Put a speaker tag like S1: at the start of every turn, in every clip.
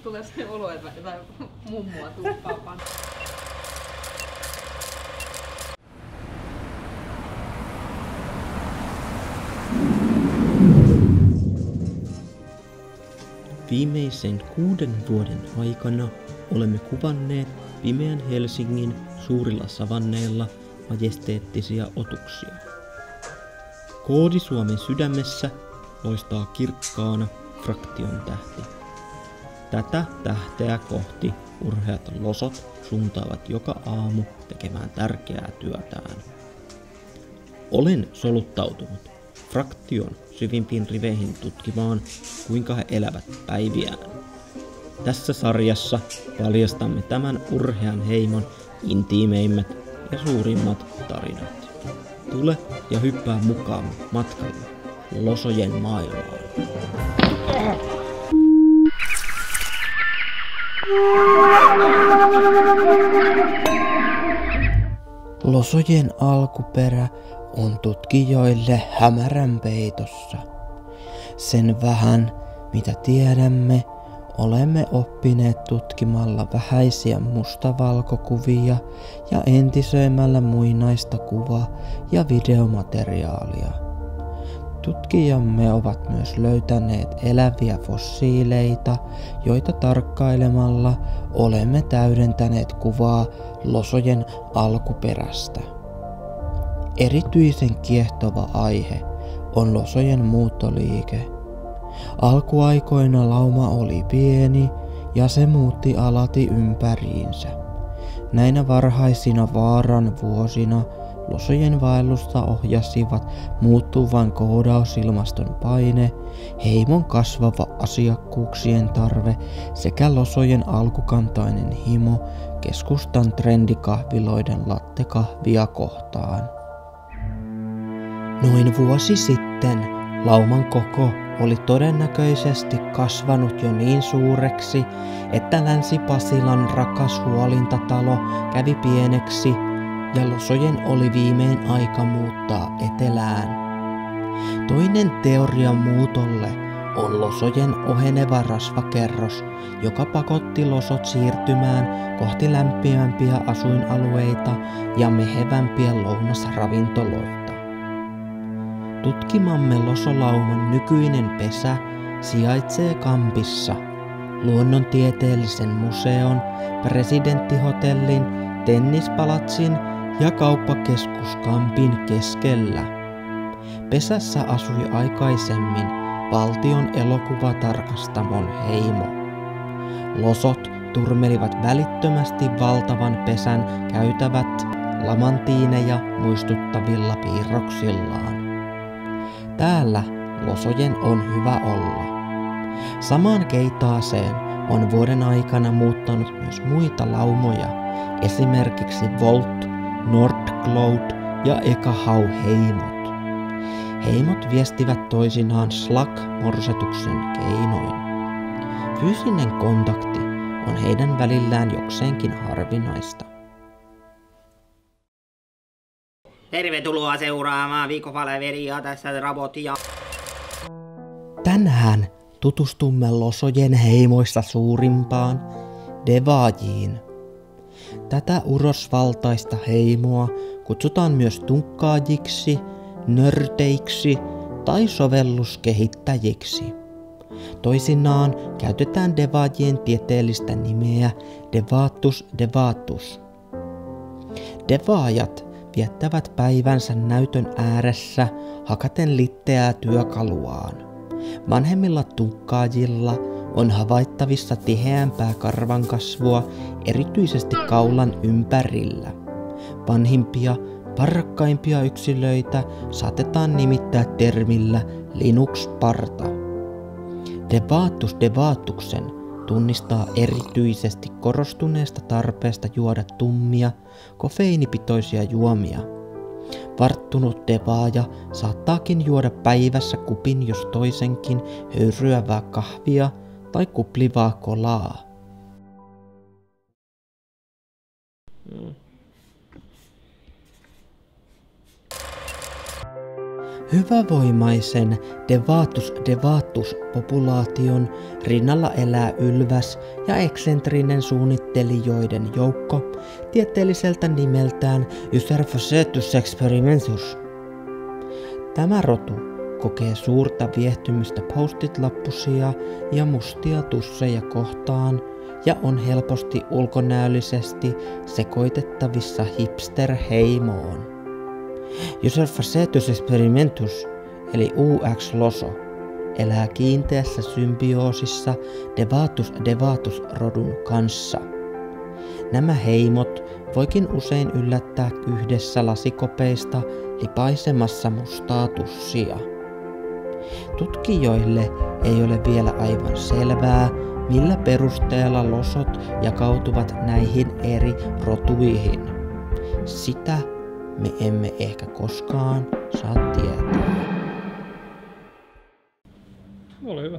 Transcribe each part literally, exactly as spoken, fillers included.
S1: tulee se olo, että jotain mummua tuppaa.
S2: Viimeisen kuuden vuoden aikana olemme kuvanneet pimeän Helsingin suurilla savanneilla majesteettisia otuksia. Koodi-Suomen sydämessä loistaa kirkkaana Fraktion tähti. Tätä tähteä kohti urheat losot suuntaavat joka aamu tekemään tärkeää työtään. Olen soluttautunut Fraktion syvimpiin riveihin tutkimaan, kuinka he elävät päiviään. Tässä sarjassa paljastamme tämän urhean heimon intiimeimmät ja suurimmat tarinat. Tule ja hyppää mukaan matkalle losojen maailmaan. Losojen alkuperä on tutkijoille hämärän peitossa. Sen vähän, mitä tiedämme, olemme oppineet tutkimalla vähäisiä mustavalkokuvia ja entisöimällä muinaista kuva- ja videomateriaalia. Tutkijamme ovat myös löytäneet eläviä fossiileita, joita tarkkailemalla olemme täydentäneet kuvaa losojen alkuperästä. Erityisen kiehtova aihe on losojen muuttoliike. Alkuaikoina lauma oli pieni ja se muutti alati ympäriinsä. Näinä varhaisina vaaran vuosina losojen vaellusta ohjasivat muuttuvan koodausilmaston paine, heimon kasvava asiakkuuksien tarve sekä losojen alkukantainen himo keskustan trendikahviloiden lattekahvia kohtaan. Noin vuosi sitten lauman koko oli todennäköisesti kasvanut jo niin suureksi, että Länsi-Pasilan rakas huolintatalo kävi pieneksi ja losojen oli viimein aika muuttaa etelään. Toinen teoria muutolle on losojen oheneva rasvakerros, joka pakotti losot siirtymään kohti lämpimämpiä asuinalueita ja mehevämpiä lounasravintoloita. Tutkimamme losolauman nykyinen pesä sijaitsee Kampissa, luonnontieteellisen museon, presidenttihotellin, tennispalatsin ja kauppakeskus Kampin keskellä. Pesässä asui aikaisemmin valtion elokuvatarkastamon heimo. Losot turmelivat välittömästi valtavan pesän käytävät lamantiineja muistuttavilla piirroksillaan. Täällä losojen on hyvä olla. Samaan keitaaseen on vuoden aikana muuttanut myös muita laumoja, esimerkiksi Volt, Nordcloud ja Ekahau heimot. Heimot viestivät toisinaan Slug-morsetuksen keinoin. Fyysinen kontakti on heidän välillään jokseenkin harvinaista.
S3: Tervetuloa seuraamaan viikkopalveria tässä robotia.
S2: Tänään tutustumme losojen heimoista suurimpaan, Devaajiin. Tätä urosvaltaista heimoa kutsutaan myös tunkkaajiksi, nörteiksi tai sovelluskehittäjiksi. Toisinaan käytetään Devaajien tieteellistä nimeä Devatus devatus. Devaajat viettävät päivänsä näytön ääressä hakaten litteää työkaluaan. Vanhemmilla tunkkaajilla on havaittavissa tiheämpää karvankasvua erityisesti kaulan ympärillä. Vanhimpia, parrakkaimpia yksilöitä saatetaan nimittää termillä Linux-parta. Devatus devatuksen tunnistaa erityisesti korostuneesta tarpeesta juoda tummia, kofeiinipitoisia juomia. Varttunut devaaja saattaakin juoda päivässä kupin jos toisenkin höyryävää kahvia tai kuplivaa kolaa. Hyvävoimaisen Devatus devatus populaation rinnalla elää ylväs ja eksentrinen suunnittelijoiden joukko tieteelliseltä nimeltään Ysarphocetus experimentus. Tämä rotu kokee suurta viehtymystä post-it-lappusia ja mustia tusseja kohtaan ja on helposti ulkonäöllisesti sekoitettavissa hipster-heimoon. Ysarphocetus experimentus eli U X-loso elää kiinteässä symbioosissa Devatus devatus rodun kanssa. Nämä heimot voikin usein yllättää yhdessä lasikopeista lipaisemassa mustaa tussia. Tutkijoille ei ole vielä aivan selvää, millä perusteella losot jakautuvat näihin eri rotuihin. Sitä me emme ehkä koskaan saa tietää.
S4: Ole hyvä.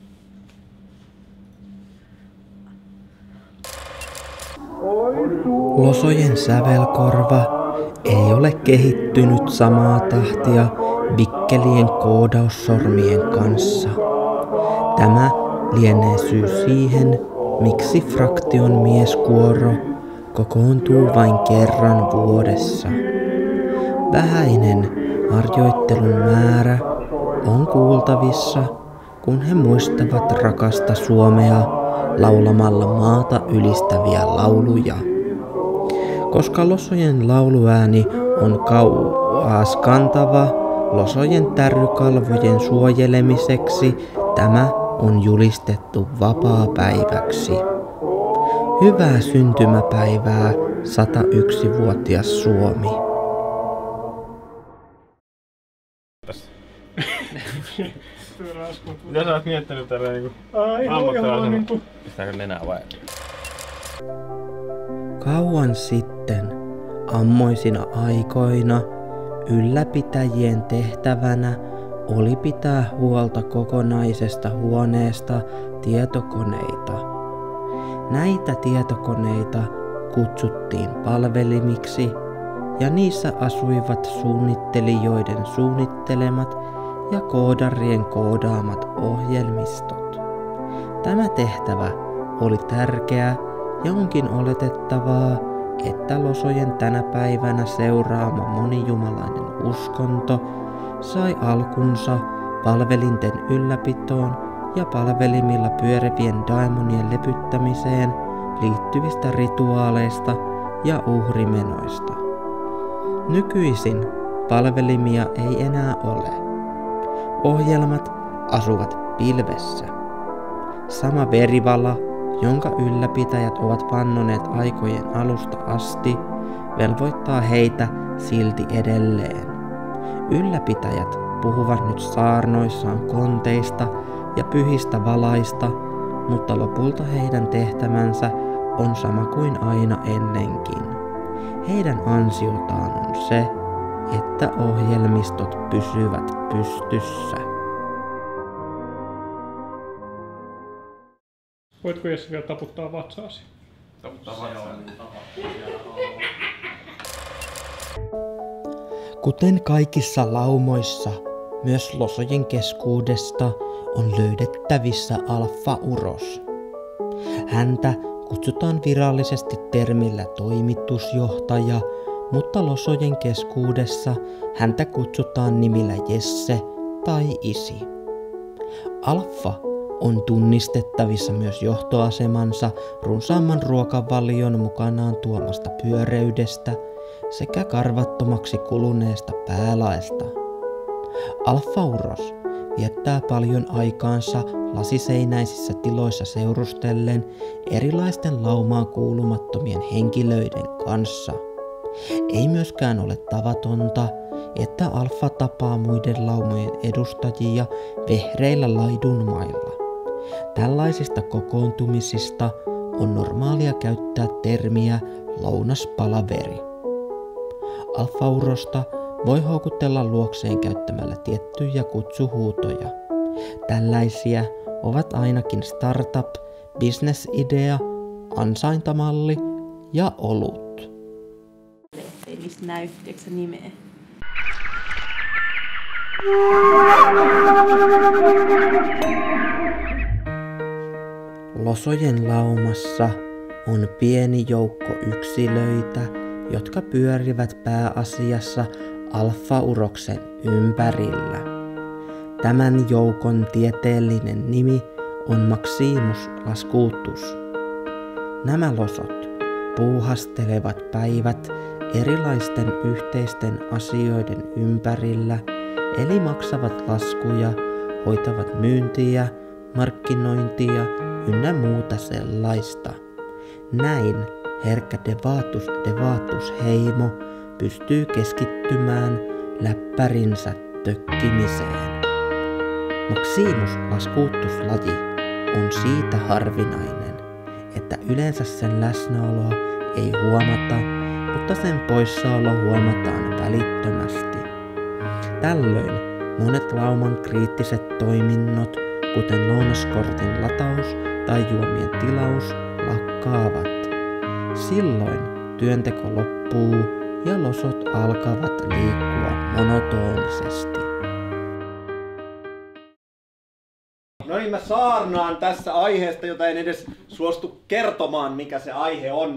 S2: Losojen sävelkorva ei ole kehittynyt samaa tahtia vikkelien koodaussormien kanssa. Tämä lienee syy siihen, miksi fraktion mieskuoro kokoontuu vain kerran vuodessa. Vähäinen harjoittelun määrä on kuultavissa, kun he muistavat rakasta Suomea laulamalla maata ylistäviä lauluja. Koska losojen lauluääni on kauas kantava, losojen tärrykalvojen suojelemiseksi tämä on julistettu vapaapäiväksi. Hyvää syntymäpäivää, sata yksi-vuotias Suomi.
S4: Mitä sä oot miettinyt tällä niinku ammattilaisena?
S5: Pistääkö nenää vai?
S2: Kauan sitten, ammoisina aikoina, ylläpitäjien tehtävänä oli pitää huolta kokonaisesta huoneesta tietokoneita. Näitä tietokoneita kutsuttiin palvelimiksi ja niissä asuivat suunnittelijoiden suunnittelemat ja koodarien koodaamat ohjelmistot. Tämä tehtävä oli tärkeä ja onkin oletettavaa, että losojen tänä päivänä seuraama monijumalainen uskonto sai alkunsa palvelinten ylläpitoon ja palvelimilla pyörivien daimonien lepyttämiseen liittyvistä rituaaleista ja uhrimenoista. Nykyisin palvelimia ei enää ole. Ohjelmat asuvat pilvessä. Sama verivala, jonka ylläpitäjät ovat vannoneet aikojen alusta asti, velvoittaa heitä silti edelleen. Ylläpitäjät puhuvat nyt saarnoissaan konteista ja pyhistä valaista, mutta lopulta heidän tehtävänsä on sama kuin aina ennenkin. Heidän ansiotaan on se, että ohjelmistot pysyvät pystyssä.
S4: Voitko Jesse vielä taputtaa vatsaasi?
S5: Taputtaa vatsaasi.
S2: Kuten kaikissa laumoissa, myös losojen keskuudesta on löydettävissä alfa-uros. Häntä kutsutaan virallisesti termillä toimitusjohtaja, mutta losojen keskuudessa häntä kutsutaan nimillä Jesse tai Isi. Alfa on tunnistettavissa myös johtoasemansa runsaamman ruokavalion mukanaan tuomasta pyöreydestä sekä karvattomaksi kuluneesta päälaesta. Alfa-uros viettää paljon aikaansa lasiseinäisissä tiloissa seurustellen erilaisten laumaan kuulumattomien henkilöiden kanssa. Ei myöskään ole tavatonta, että alfa tapaa muiden laumojen edustajia vehreillä laidunmailla. Tällaisista kokoontumisista on normaalia käyttää termiä lounaspalaveri. Alfa-urosta voi houkutella luokseen käyttämällä tiettyjä kutsuhuutoja. Tällaisia ovat ainakin startup, business-idea, ansaintamalli ja olut.
S6: Ei mistä näy, tiedätkö nimeä?
S2: Losojen laumassa on pieni joukko yksilöitä, jotka pyörivät pääasiassa alfa-uroksen ympärillä. Tämän joukon tieteellinen nimi on Maximus lascutus. Nämä losot puuhastelevat päivät erilaisten yhteisten asioiden ympärillä, eli maksavat laskuja, hoitavat myyntiä, markkinointia ynnä muuta sellaista. Näin herkkä Devatus Devatus heimo pystyy keskittymään läppärinsä tökkimiseen. Maximus lascutus-laji on siitä harvinainen, että yleensä sen läsnäoloa ei huomata, mutta sen poissaolo huomataan välittömästi. Tällöin monet lauman kriittiset toiminnot, kuten lounaskortin lataus tai juomien tilaus, lakkaavat. Silloin työnteko loppuu ja losot alkavat liikkua monotonisesti.
S6: No niin, mä saarnaan tässä aiheesta, jota en edes suostu kertomaan, mikä se aihe on.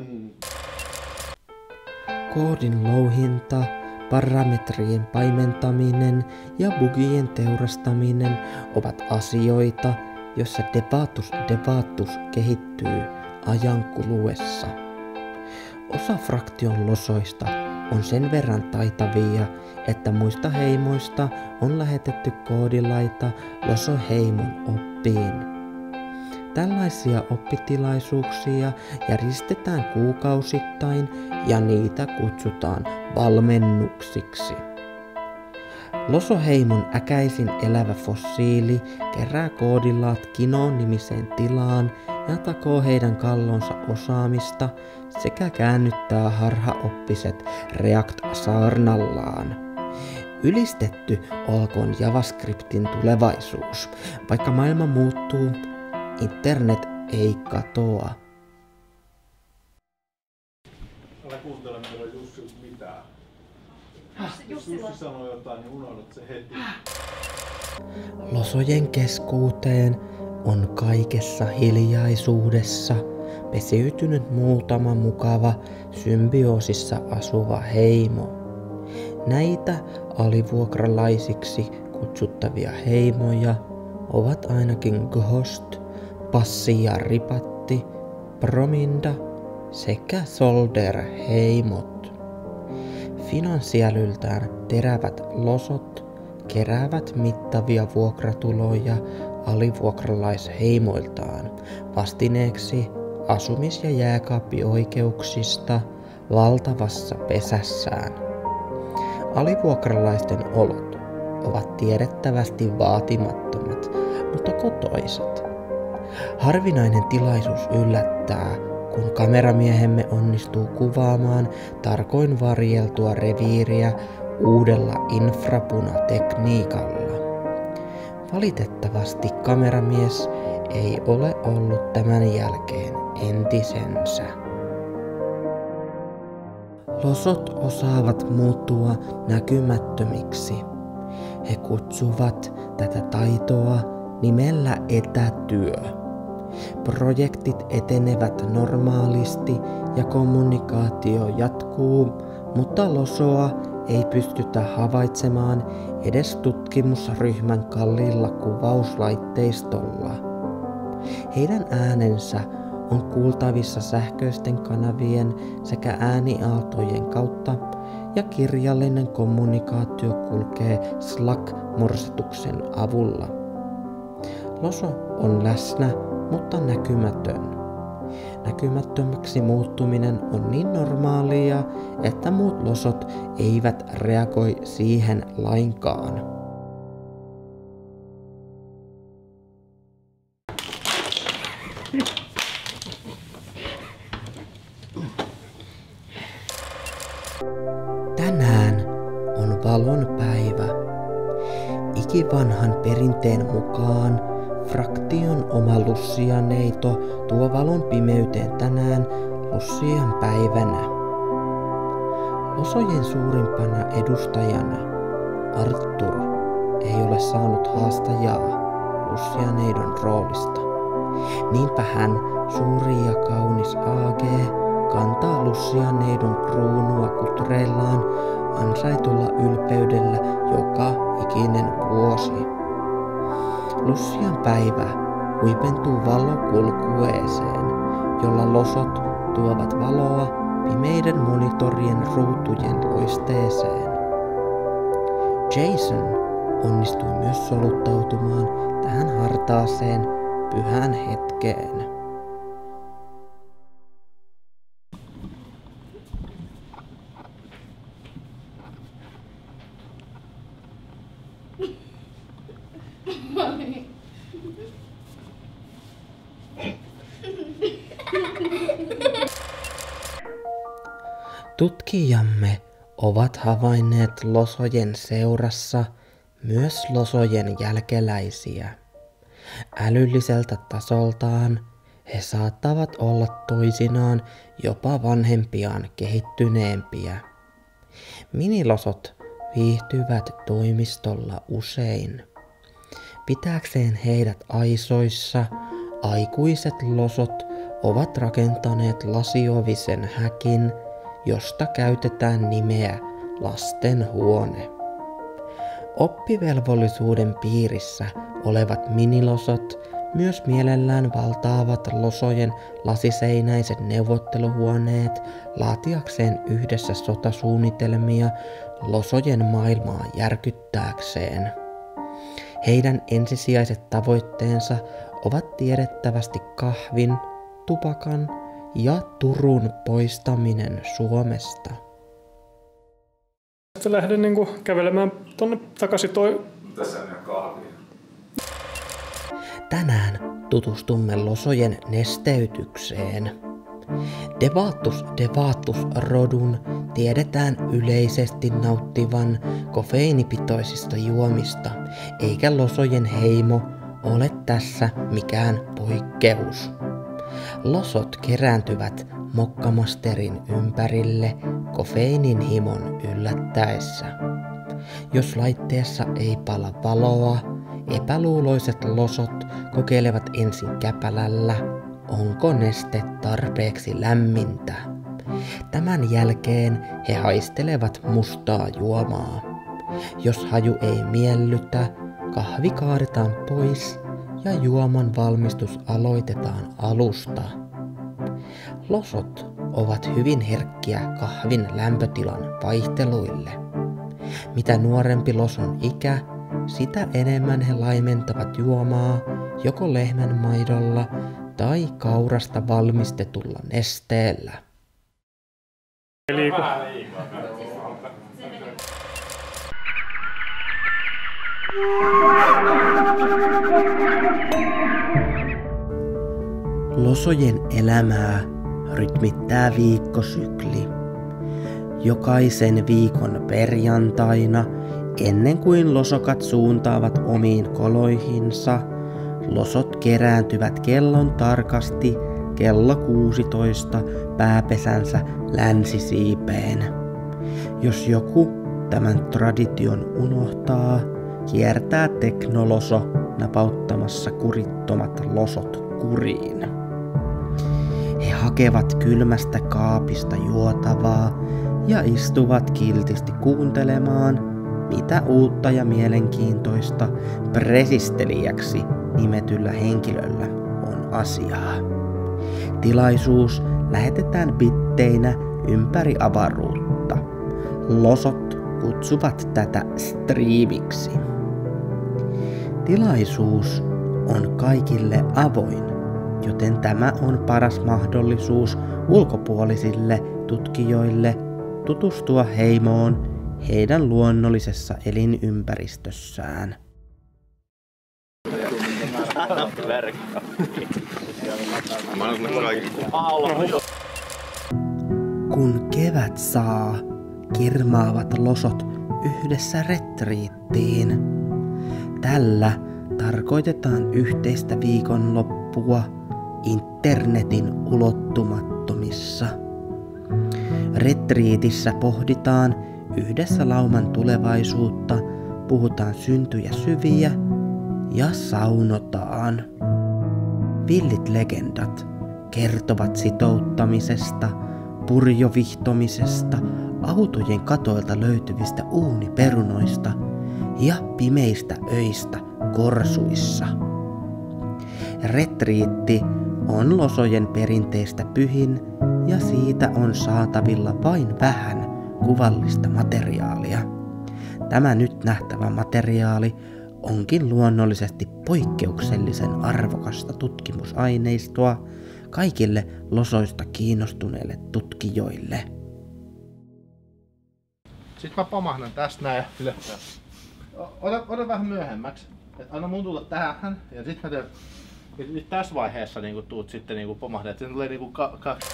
S2: Koodin louhinta, parametrien paimentaminen ja bugien teurastaminen ovat asioita, joissa Devatus Devatus kehittyy ajan kuluessa. Osa fraktion losoista on sen verran taitavia, että muista heimoista on lähetetty koodilaita losoheimon oppiin. Tällaisia oppitilaisuuksia järjestetään kuukausittain ja niitä kutsutaan valmennuksiksi. Losoheimon äkäisin elävä fossiili kerää koodilaat Kinoon-nimiseen tilaan ja takoo heidän kallonsa osaamista sekä käännyttää harhaoppiset React-saarnallaan. Ylistetty olkoon JavaScriptin tulevaisuus. Vaikka maailma muuttuu, internet ei katoa.
S4: Älä kuuntele meillä Jussilta mitään. Jos Jussi sanoo jotain, niin unohdat se heti.
S2: Losojen keskuuteen on kaikessa hiljaisuudessa pesiytynyt muutama mukava symbioosissa asuva heimo. Näitä alivuokralaisiksi kutsuttavia heimoja ovat ainakin Ghost, Passi ja Ripatti, Prominda sekä Solder-heimot. Finanssiälyltään terävät losot keräävät mittavia vuokratuloja alivuokralaisheimoiltaan vastineeksi asumis- ja jääkaappioikeuksista valtavassa pesässään. Alivuokralaisten olot ovat tiedettävästi vaatimattomat, mutta kotoisat. Harvinainen tilaisuus yllättää, kun kameramiehemme onnistuu kuvaamaan tarkoin varjeltua reviiriä uudella infrapunatekniikalla. Valitettavasti kameramies ei ole ollut tämän jälkeen entisensä. Losot osaavat muuttua näkymättömiksi. He kutsuvat tätä taitoa nimellä etätyö. Projektit etenevät normaalisti ja kommunikaatio jatkuu, mutta losoa ei pystytä havaitsemaan edes tutkimusryhmän kalliilla kuvauslaitteistolla. Heidän äänensä on kuultavissa sähköisten kanavien sekä ääniaaltojen kautta ja kirjallinen kommunikaatio kulkee Slack-morsituksen avulla. Loso on läsnä, mutta näkymätön. Näkymättömäksi muuttuminen on niin normaalia, että muut losot eivät reagoi siihen lainkaan. Tänään on valon päivä. Ikivanhan perinteen mukaan fraktion oma Lucia-neito tuo valon pimeyteen tänään Lucian päivänä. Losojen suurimpana edustajana Arthur ei ole saanut haastajaa Lucia-neidon roolista. Niinpä hän, suuri ja kaunis A G, kantaa Lucia-neidon kruunua kutreillaan ansaitulla ylpeydellä joka ikinen vuosi. Lucian päivä huipentuu valokulkueeseen, jolla losot tuovat valoa pimeiden monitorien ruutujen loisteeseen. Jason onnistui myös soluttautumaan tähän hartaaseen pyhään hetkeen. Tutkijamme ovat havainneet losojen seurassa myös losojen jälkeläisiä. Älylliseltä tasoltaan he saattavat olla toisinaan jopa vanhempiaan kehittyneempiä. Minilosot viihtyvät toimistolla usein. Pitääkseen heidät aisoissa, aikuiset losot ovat rakentaneet lasiovisen häkin, josta käytetään nimeä lastenhuone. Oppivelvollisuuden piirissä olevat minilosot myös mielellään valtaavat losojen lasiseinäiset neuvotteluhuoneet laatiakseen yhdessä sotasuunnitelmia losojen maailmaa järkyttääkseen. Heidän ensisijaiset tavoitteensa ovat tiedettävästi kahvin, tupakan ja Turun poistaminen Suomesta.
S7: Sitten lähden niin kuin kävelemään tonne takaisin toi.
S4: Tässä on kahvia.
S2: Tänään tutustumme losojen nesteytykseen. Devatus devatus rodun tiedetään yleisesti nauttivan kofeiinipitoisista juomista, eikä losojen heimo ole tässä mikään poikkeus. Losot kerääntyvät mokkamasterin ympärille kofeiinin himon yllättäessä. Jos laitteessa ei pala valoa, epäluuloiset losot kokeilevat ensin käpälällä, onko neste tarpeeksi lämmintä. Tämän jälkeen he haistelevat mustaa juomaa. Jos haju ei miellytä, kahvi kaadetaan pois ja juoman valmistus aloitetaan alusta. Losot ovat hyvin herkkiä kahvin lämpötilan vaihteluille. Mitä nuorempi loson ikä, sitä enemmän he laimentavat juomaa joko lehmän maidolla tai kaurasta valmistetulla nesteellä.
S7: Liiku.
S2: Losojen elämää rytmittää viikkosykli. Jokaisen viikon perjantaina, ennen kuin losokat suuntaavat omiin koloihinsa, losot kerääntyvät kellon tarkasti kello kuusitoista pääpesänsä länsisiipeen. Jos joku tämän tradition unohtaa, kiertää teknoloso napauttamassa kurittomat losot kuriin. He hakevat kylmästä kaapista juotavaa ja istuvat kiltisti kuuntelemaan, mitä uutta ja mielenkiintoista presistelijäksi nimetyllä henkilöllä on asiaa. Tilaisuus lähetetään bitteinä ympäri avaruutta. Losot kutsuvat tätä striimiksi. Tilaisuus on kaikille avoin, joten tämä on paras mahdollisuus ulkopuolisille tutkijoille tutustua heimoon heidän luonnollisessa elinympäristössään. Kun kevät saa, kirmaavat losot yhdessä retriittiin. Tällä tarkoitetaan yhteistä viikonloppua internetin ulottumattomissa. Retriitissä pohditaan yhdessä lauman tulevaisuutta puhutaan syntyjä syviä ja saunotaan. Villit legendat kertovat sitouttamisesta, purjovihtomisesta, autojen katoilta löytyvistä uuniperunoista ja pimeistä öistä korsuissa. Retriitti on losojen perinteistä pyhin ja siitä on saatavilla vain vähän kuvallista materiaalia. Tämä nyt nähtävä materiaali onkin luonnollisesti poikkeuksellisen arvokasta tutkimusaineistoa kaikille losoista kiinnostuneille tutkijoille.
S8: Sitten mä pamahdan tästä näin ja ylös. Ota, ota vähän myöhemmäksi. Et anna mun tulla tähän ja sit mä teen... Nyt tässä vaiheessa niinku tuut sitten niinku pomahdat, että se tulee niinku ka- kaksi.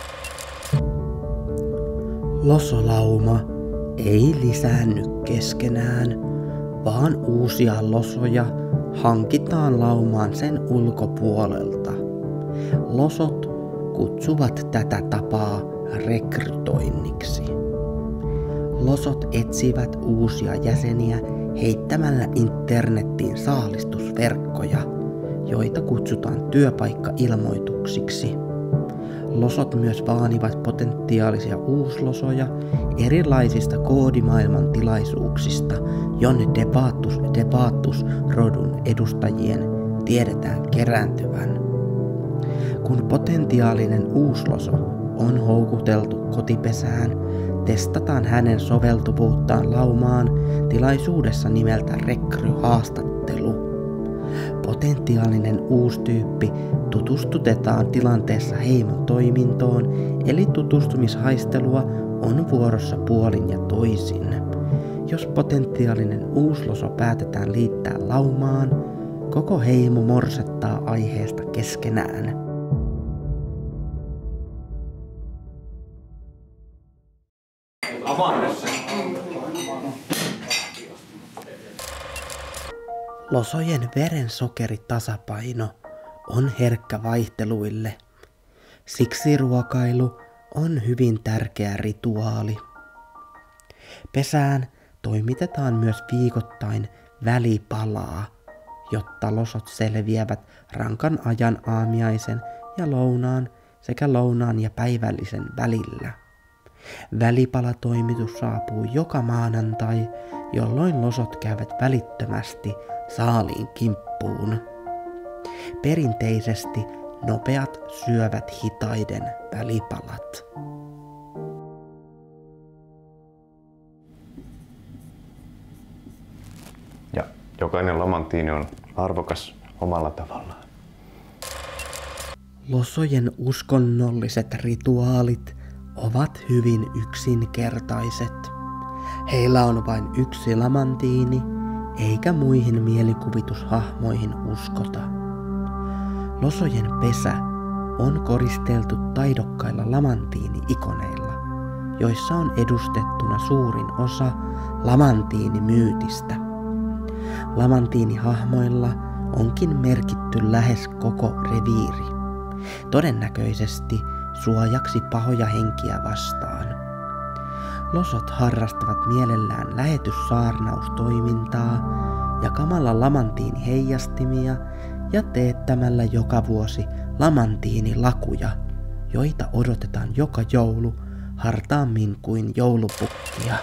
S2: Losolauma ei lisäänny keskenään, vaan uusia losoja hankitaan laumaan sen ulkopuolelta. Losot kutsuvat tätä tapaa rekrytoinniksi. Losot etsivät uusia jäseniä heittämällä internettiin saalistusverkkoja, joita kutsutaan työpaikkailmoituksiksi. Losot myös vaanivat potentiaalisia uuslosoja erilaisista koodimaailman tilaisuuksista, jonne Debatus Debatus rodun edustajien tiedetään kerääntyvän. Kun potentiaalinen uusloso on houkuteltu kotipesään, testataan hänen soveltuvuuttaan laumaan tilaisuudessa nimeltä rekryhaastattelu. Potentiaalinen uustyyppi tutustutetaan tilanteessa heimon toimintoon, eli tutustumishaistelua on vuorossa puolin ja toisin. Jos potentiaalinen uusloso päätetään liittää laumaan, koko heimo morsettaa aiheesta keskenään. Losojen verensokeritasapaino on herkkä vaihteluille. Siksi ruokailu on hyvin tärkeä rituaali. Pesään toimitetaan myös viikoittain välipalaa, jotta losot selviävät rankan ajan aamiaisen ja lounaan sekä lounaan ja päivällisen välillä. Välipalatoimitus saapuu joka maanantai, jolloin losot käyvät välittömästi saaliin kimppuun. Perinteisesti nopeat syövät hitaiden välipalat.
S9: Ja jokainen lamantiini on arvokas omalla tavallaan.
S2: Losojen uskonnolliset rituaalit ovat hyvin yksinkertaiset. Heillä on vain yksi lamantiini, eikä muihin mielikuvitushahmoihin uskota. Losojen pesä on koristeltu taidokkailla lamantiini-ikoneilla, joissa on edustettuna suurin osa lamantiinimyytistä. Lamantiinihahmoilla onkin merkitty lähes koko reviiri, todennäköisesti suojaksi pahoja henkiä vastaan. Losot harrastavat mielellään lähetyssaarnaustoimintaa jakamalla lamantiiniheijastimia ja teettämällä joka vuosi lamantiinilakuja, joita odotetaan joka joulu hartaammin kuin joulupukkia.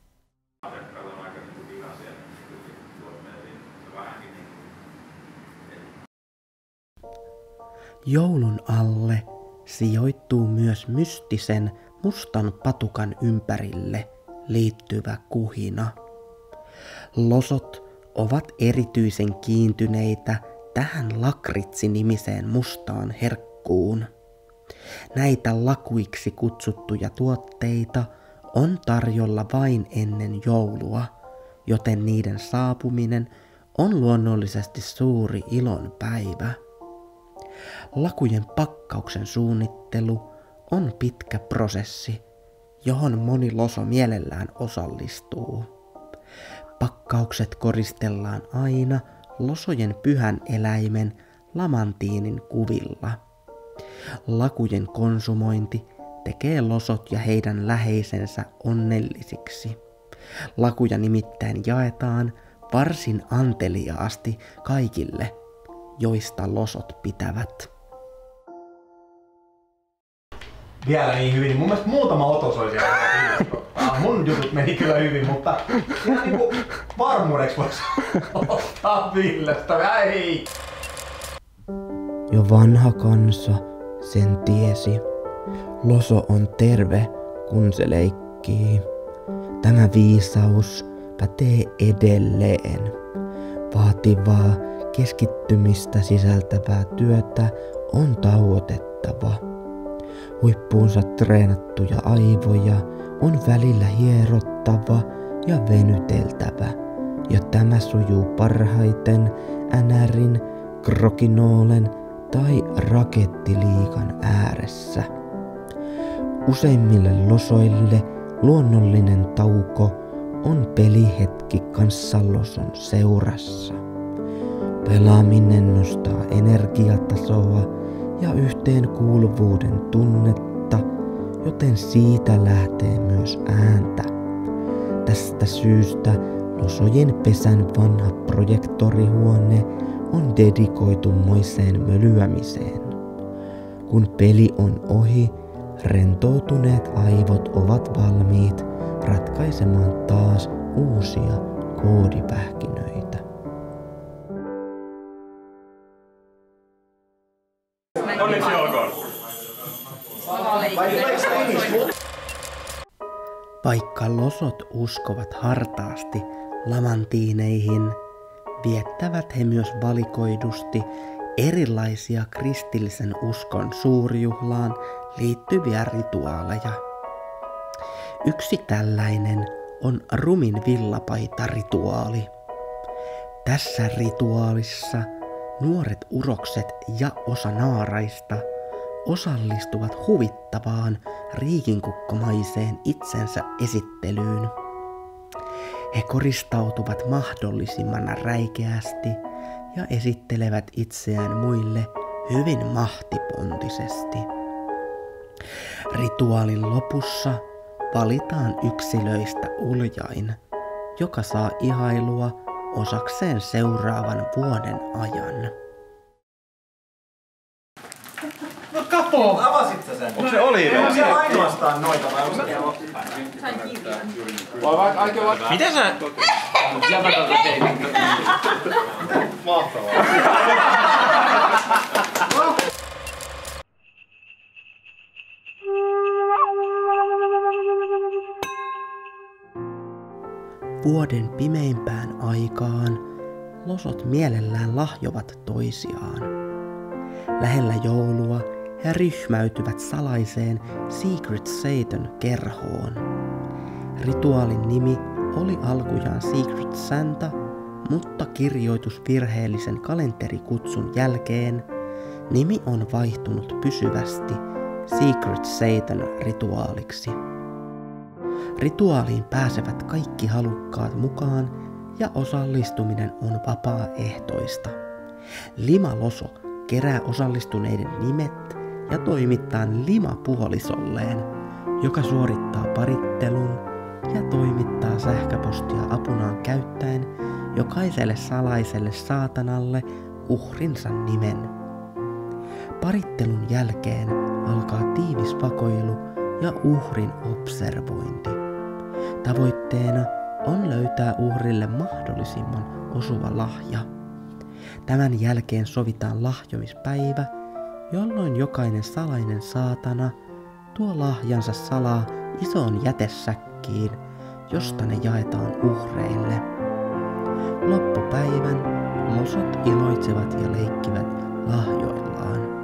S2: Joulun alle sijoittuu myös mystisen mustan patukan ympärille liittyvä kuhina. Losot ovat erityisen kiintyneitä tähän lakritsi-nimiseen mustaan herkkuun. Näitä lakuiksi kutsuttuja tuotteita on tarjolla vain ennen joulua, joten niiden saapuminen on luonnollisesti suuri ilon päivä. Lakujen pakkauksen suunnittelu on pitkä prosessi, johon moni loso mielellään osallistuu. Pakkaukset koristellaan aina losojen pyhän eläimen lamantiinin kuvilla. Lakujen konsumointi tekee losot ja heidän läheisensä onnellisiksi. Lakuja nimittäin jaetaan varsin anteliaasti kaikille, joista losot pitävät.
S6: Vielä niin hyvin, niin mun mielestä muutama otos olisi ihan mun jutut meni kyllä hyvin, mutta ihan niinku varmuudeksi voisi ottaa Villestä, ei!
S2: Jo vanha kansa sen tiesi. Loso on terve, kun se leikkii. Tämä viisaus pätee edelleen. Vaativaa keskittymistä sisältävää työtä on tauotettava. Huippuunsa treenattuja aivoja on välillä hierottava ja venyteltävä, ja tämä sujuu parhaiten änärin, krokinoolen tai rakettiliikan ääressä. Useimmille losoille luonnollinen tauko on pelihetki kanssaloson seurassa. Pelaaminen nostaa energiatasoa ja yhteenkuuluvuuden tunnetta, joten siitä lähtee myös ääntä. Tästä syystä losojen pesän vanha projektorihuone on dedikoitu moiseen mölyämiseen. Kun peli on ohi, rentoutuneet aivot ovat valmiit ratkaisemaan taas uusia koodipähkinöitä.
S5: Onneksi olkoon.
S2: Vaikka losot uskovat hartaasti lamantiineihin, viettävät he myös valikoidusti erilaisia kristillisen uskon suurjuhlaan liittyviä rituaaleja. Yksi tällainen on rumin villapaita-rituaali. Tässä rituaalissa nuoret urokset ja osa naaraista osallistuvat huvittavaan riikinkukkomaiseen itsensä esittelyyn. He koristautuvat mahdollisimman räikeästi ja esittelevät itseään muille hyvin mahtipontisesti. Rituaalin lopussa valitaan yksilöistä uljain, joka saa ihailua osakseen seuraavan vuoden ajan.
S6: No kato! Avasit sä sen?
S5: Onko se oliivi?
S6: Onko se ainoastaan noita vai onko se
S1: Sain kirjan.
S3: Mitä sä?
S8: Mahtavaa.
S2: Vuoden pimeimpään aikaan losot mielellään lahjovat toisiaan. Lähellä joulua he ryhmäytyvät salaiseen Secret Satan-kerhoon. Rituaalin nimi oli alkujaan Secret Santa, mutta kirjoitusvirheellisen kalenterikutsun jälkeen nimi on vaihtunut pysyvästi Secret Satan-rituaaliksi. Rituaaliin pääsevät kaikki halukkaat mukaan ja osallistuminen on vapaaehtoista. Lima-loso kerää osallistuneiden nimet ja toimittaa Lima-puolisolleen, joka suorittaa parittelun ja toimittaa sähköpostia apunaan käyttäen jokaiselle salaiselle saatanalle uhrinsa nimen. Parittelun jälkeen alkaa tiivis vakoilu ja uhrin observointi. Tavoitteena on löytää uhrille mahdollisimman osuva lahja. Tämän jälkeen sovitaan lahjomispäivä, jolloin jokainen salainen saatana tuo lahjansa salaa isoon jätesäkkiin, josta ne jaetaan uhreille. Loppupäivän losot iloitsevat ja leikkivät lahjoillaan.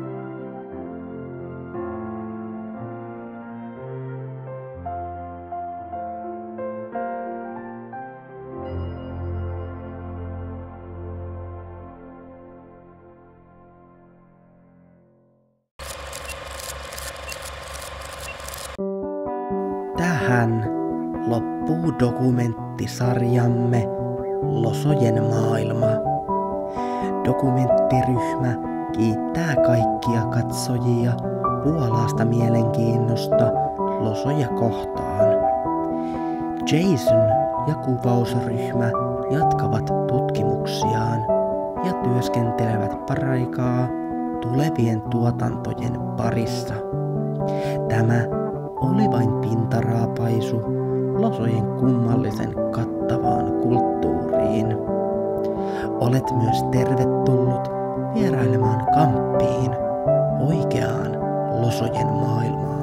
S2: Tähän loppuu dokumenttisarjamme Losojen maailma. Dokumenttiryhmä kiittää kaikkia katsojia vuolaasta mielenkiinnosta losoja kohtaan. Jason ja kuvausryhmä jatkavat tutkimuksiaan ja työskentelevät paraikaa tulevien tuotantojen parissa. Tämä oli vain pintaraapaisu losojen kummallisen kattavaan kulttuuriin. Olet myös tervetullut vierailemaan Kamppiin, oikeaan losojen maailmaan.